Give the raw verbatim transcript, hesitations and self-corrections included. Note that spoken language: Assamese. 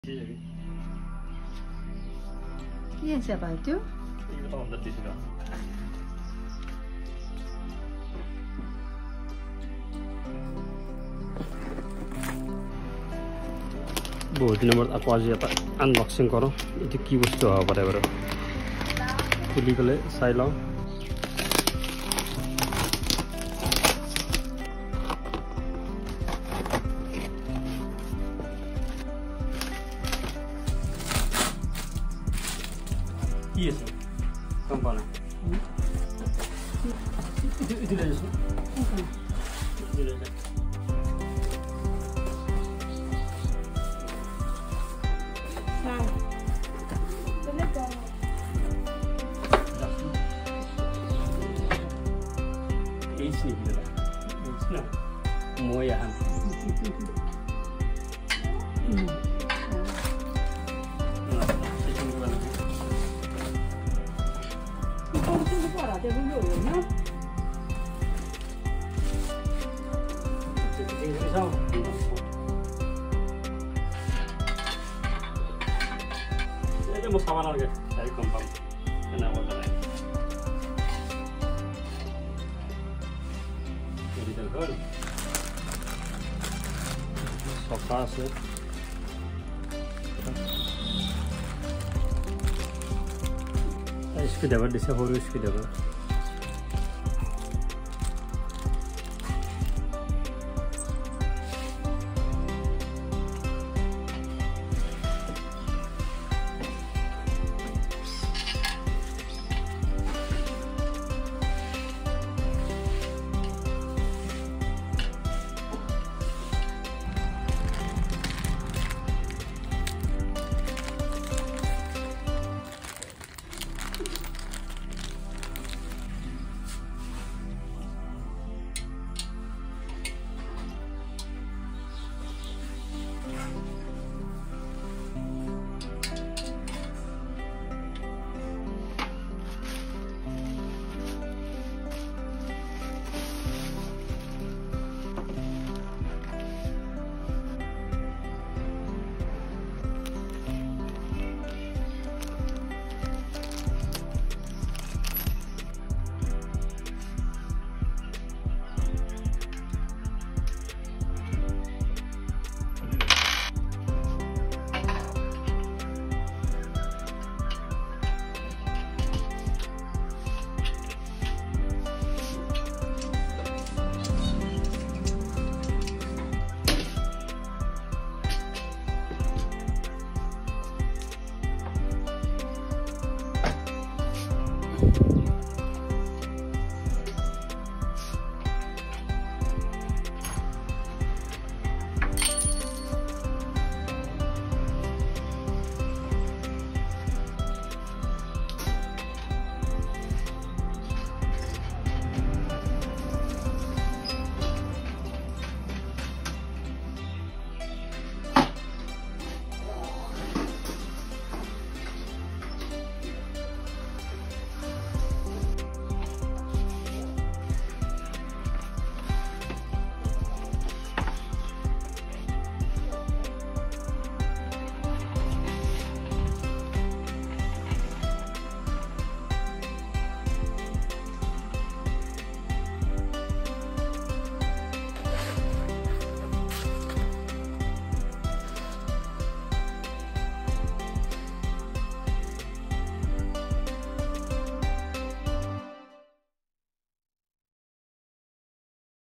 কি আছে বাইটো বহুত দিনৰ মূৰত আকৌ আজি এটা আনবক্সিং কৰোঁ এইটো কি বস্তু হ'ব পাৰে বাৰু খুলি পেলাই চাই লওঁ কি আছে গম পোৱা নাই এইটো লৈ আছোঁ এইটো লৈ আছোঁ H nih gitu lah, H nah, mau ya han. Nah, saya cuma buat lagi. Itu itu apa? Dia dulu ya. Jadi ini sama. Saya mau sama lagi dari kompang. Kenapa tak? Sofa আছে স্ক্ৰুড্ৰাইভাৰ দিছে সৰু স্ক্ৰুড্ৰাইভাৰ